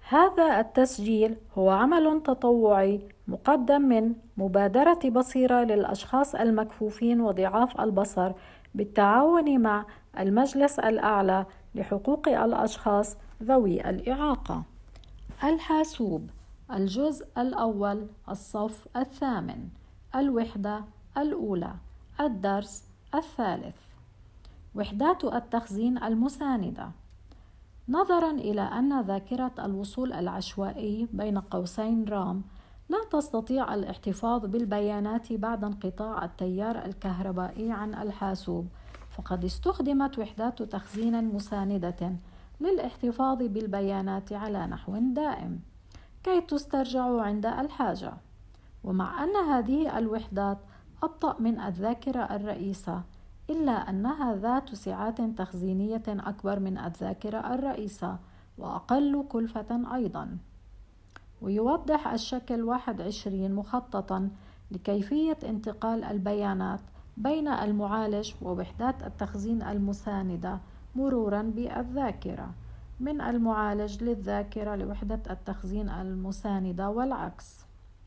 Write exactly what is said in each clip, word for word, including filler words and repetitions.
هذا التسجيل هو عمل تطوعي مقدم من مبادرة بصيرة للأشخاص المكفوفين وضعاف البصر بالتعاون مع المجلس الأعلى لحقوق الأشخاص ذوي الإعاقة. الحاسوب، الجزء الأول، الصف الثامن، الوحدة الأولى، الدرس الثالث. وحدات التخزين المساندة. نظراً إلى أن ذاكرة الوصول العشوائي بين قوسين رام لا تستطيع الاحتفاظ بالبيانات بعد انقطاع التيار الكهربائي عن الحاسوب، فقد استخدمت وحدات تخزين مساندة للاحتفاظ بالبيانات على نحو دائم كي تسترجع عند الحاجة. ومع أن هذه الوحدات أبطأ من الذاكرة الرئيسة، إلا أنها ذات سعات تخزينية أكبر من الذاكرة الرئيسة وأقل كلفة أيضا. ويوضح الشكل واحد وعشرين مخططا لكيفية انتقال البيانات بين المعالج ووحدات التخزين المساندة مرورا بالذاكرة من المعالج للذاكرة لوحدة التخزين المساندة والعكس.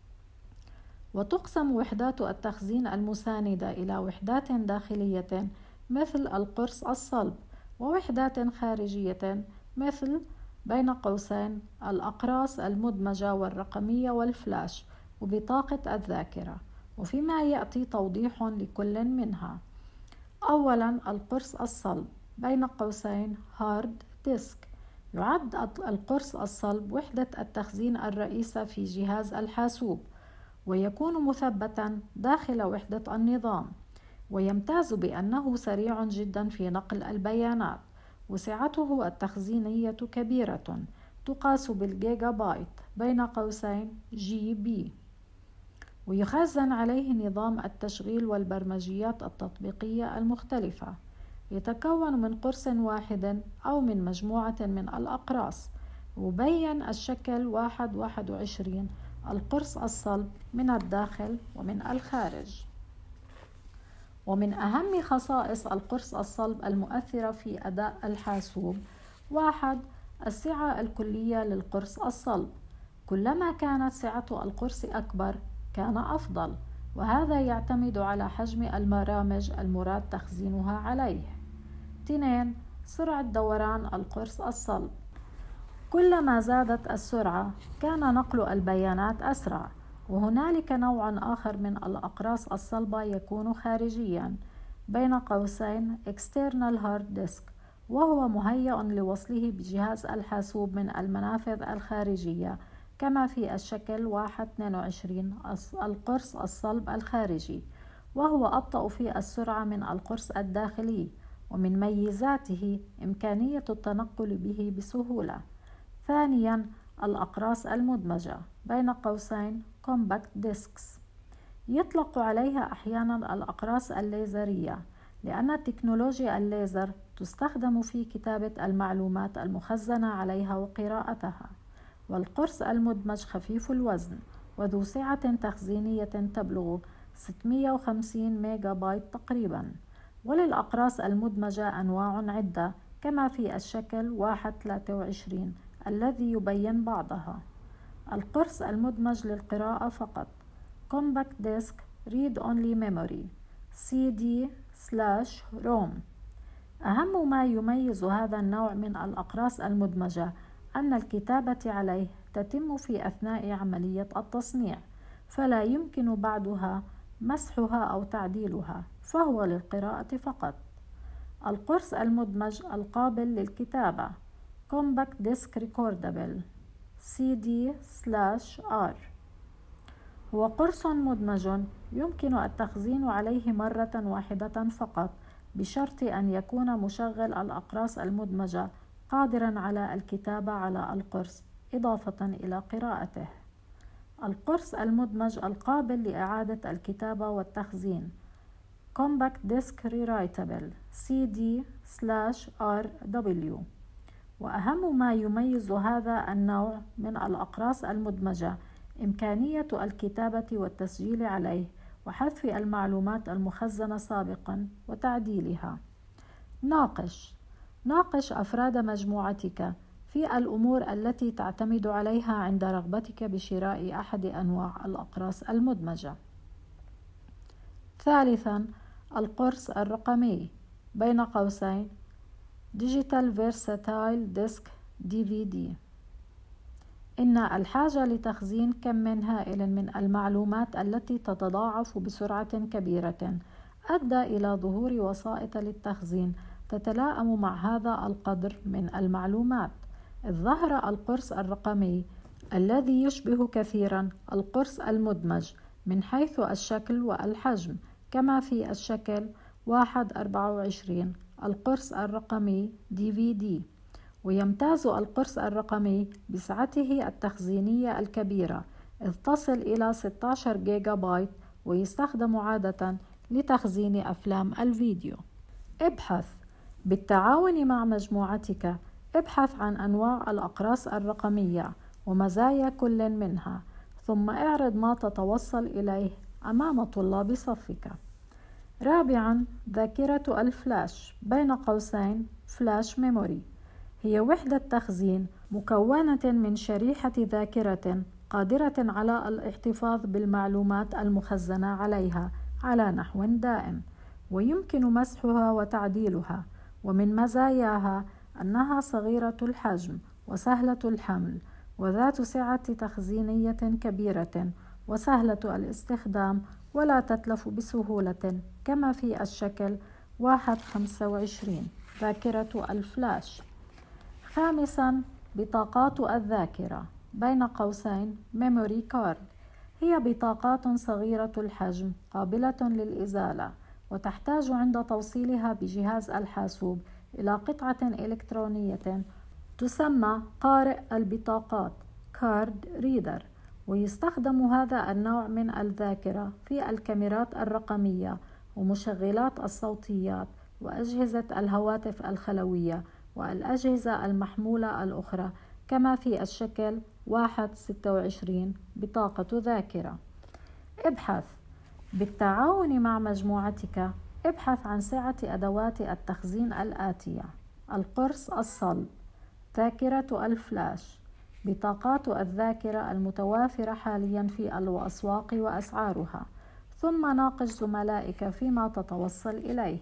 وتقسم وحدات التخزين المساندة إلى وحدات داخلية مثل القرص الصلب، ووحدات خارجية مثل بين قوسين الأقراص المدمجة والرقمية والفلاش وبطاقة الذاكرة، وفيما يأتي توضيح لكل منها. أولا، القرص الصلب بين قوسين هارد ديسك. يعد القرص الصلب وحدة التخزين الرئيسة في جهاز الحاسوب، ويكون مثبتا داخل وحدة النظام، ويمتاز بأنه سريع جدا في نقل البيانات، وسعته التخزينية كبيرة تقاس بالجيجا بايت بين قوسين جي بي. ويخزن عليه نظام التشغيل والبرمجيات التطبيقية المختلفة، يتكون من قرص واحد أو من مجموعة من الأقراص. وبين الشكل واحد واحد وعشرين القرص الصلب من الداخل ومن الخارج. ومن أهم خصائص القرص الصلب المؤثرة في أداء الحاسوب: واحد، السعة الكلية للقرص الصلب. كلما كانت سعة القرص أكبر كان أفضل، وهذا يعتمد على حجم البرامج المراد تخزينها عليه. اثنين، سرعة دوران القرص الصلب. كلما زادت السرعة كان نقل البيانات أسرع. وهنالك نوع آخر من الأقراص الصلبة يكون خارجيا بين قوسين external hard disk، وهو مهيأ لوصله بجهاز الحاسوب من المنافذ الخارجية، كما في الشكل واحد اثنين وعشرين القرص الصلب الخارجي، وهو أبطأ في السرعة من القرص الداخلي، ومن ميزاته إمكانية التنقل به بسهولة. ثانيا، الأقراص المدمجة بين قوسين compact disks. يطلق عليها أحيانا الأقراص الليزرية لأن تكنولوجيا الليزر تستخدم في كتابة المعلومات المخزنة عليها وقراءتها. والقرص المدمج خفيف الوزن وذو سعة تخزينية تبلغ ستمائة وخمسين ميجا بايت تقريبا. وللأقراص المدمجة أنواع عدة كما في الشكل واحد ثلاثة وعشرين الذي يبين بعضها. القرص المدمج للقراءة فقط Compact Disk Read Only Memory سي دي سلاش روم. أهم ما يميز هذا النوع من الأقراص المدمجة أن الكتابة عليه تتم في أثناء عملية التصنيع، فلا يمكن بعدها مسحها أو تعديلها، فهو للقراءة فقط. القرص المدمج القابل للكتابة Compact Disk Recordable سي دي سلاش آر. هو قرص مدمج يمكن التخزين عليه مرة واحدة فقط، بشرط أن يكون مشغل الأقراص المدمجة قادرا على الكتابة على القرص إضافة إلى قراءته. القرص المدمج القابل لإعادة الكتابة والتخزين Compact Disk Rewritable سي دي سلاش آر دبليو. وأهم ما يميز هذا النوع من الأقراص المدمجة إمكانية الكتابة والتسجيل عليه وحذف المعلومات المخزنة سابقا وتعديلها. ناقش ناقش أفراد مجموعتك في الأمور التي تعتمد عليها عند رغبتك بشراء أحد أنواع الأقراص المدمجة. ثالثاً، القرص الرقمي بين قوسين Digital Versatile Disc دي في دي. إن الحاجة لتخزين كم هائل من المعلومات التي تتضاعف بسرعة كبيرة أدى إلى ظهور وسائط للتخزين تتلائم مع هذا القدر من المعلومات، إذ ظهر القرص الرقمي الذي يشبه كثيرا القرص المدمج من حيث الشكل والحجم، كما في الشكل واحد أربعة وعشرين القرص الرقمي دي في دي. ويمتاز القرص الرقمي بسعته التخزينية الكبيرة، إذ تصل إلى ستة عشر جيجا بايت، ويستخدم عادة لتخزين أفلام الفيديو. ابحث بالتعاون مع مجموعتك. ابحث عن أنواع الأقراص الرقمية ومزايا كل منها، ثم اعرض ما تتوصل إليه أمام طلاب صفك. رابعاً، ذاكرة الفلاش بين قوسين فلاش ميموري، هي وحدة تخزين مكونة من شريحة ذاكرة قادرة على الاحتفاظ بالمعلومات المخزنة عليها على نحو دائم، ويمكن مسحها وتعديلها. ومن مزاياها أنها صغيرة الحجم وسهلة الحمل وذات سعة تخزينية كبيرة وسهلة الاستخدام، ولا تتلف بسهولة، كما في الشكل واحد خمسة وعشرين ذاكرة الفلاش. خامساً، بطاقات الذاكرة بين قوسين ميموري كارد، هي بطاقات صغيرة الحجم قابلة للإزالة، وتحتاج عند توصيلها بجهاز الحاسوب إلى قطعة إلكترونية تسمى قارئ البطاقات كارد ريدر. ويستخدم هذا النوع من الذاكرة في الكاميرات الرقمية ومشغلات الصوتيات وأجهزة الهواتف الخلوية والأجهزة المحمولة الأخرى، كما في الشكل واحد ستة وعشرين بطاقة ذاكرة. ابحث بالتعاون مع مجموعتك. ابحث عن سعة أدوات التخزين الآتية: القرص الصلب، ذاكرة الفلاش، بطاقات الذاكرة المتوافرة حاليا في الأسواق وأسعارها، ثم ناقش زملائك فيما تتوصل إليه.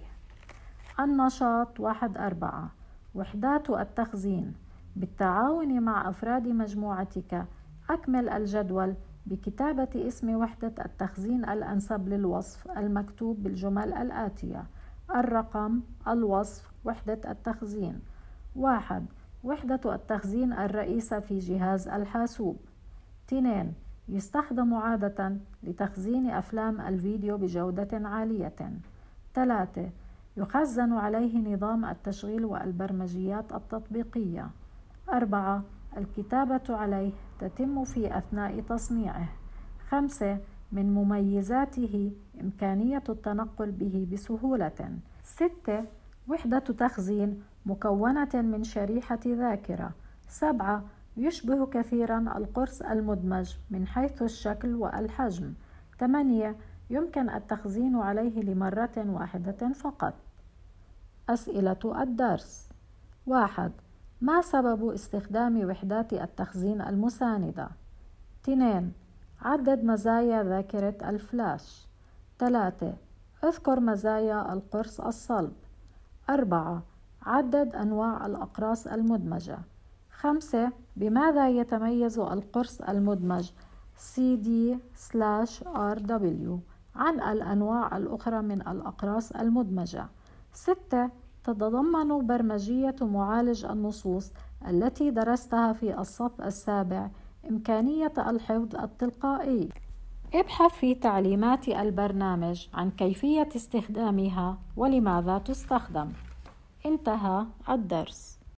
النشاط واحد أربعة، وحدات التخزين بالتعاون مع أفراد مجموعتك. أكمل الجدول بكتابة اسم وحدة التخزين الأنسب للوصف المكتوب بالجمل الآتية: الرقم، الوصف، وحدة التخزين. واحد، وحدة التخزين الرئيسة في جهاز الحاسوب. اثنين، يستخدم عادة لتخزين أفلام الفيديو بجودة عالية. ثلاثة، يخزن عليه نظام التشغيل والبرمجيات التطبيقية. أربعة، الكتابة عليه تتم في أثناء تصنيعه. خمسة، من مميزاته إمكانية التنقل به بسهولة. ستة، وحدة تخزين مكونة من شريحة ذاكرة. سبعة، يشبه كثيرا القرص المدمج من حيث الشكل والحجم. ثمانية، يمكن التخزين عليه لمرة واحدة فقط. أسئلة الدرس: واحد، ما سبب استخدام وحدات التخزين المساندة؟ اثنين، عدد مزايا ذاكرة الفلاش. ثلاثة، اذكر مزايا القرص الصلب. أربعة، عدد أنواع الأقراص المدمجة. خمسة، بماذا يتميز القرص المدمج سي دي آر دبليو عن الأنواع الأخرى من الأقراص المدمجة؟ ستة، تتضمن برمجية معالج النصوص التي درستها في الصف السابع إمكانية الحفظ التلقائي. ابحث في تعليمات البرنامج عن كيفية استخدامها ولماذا تستخدم. انتهى الدرس.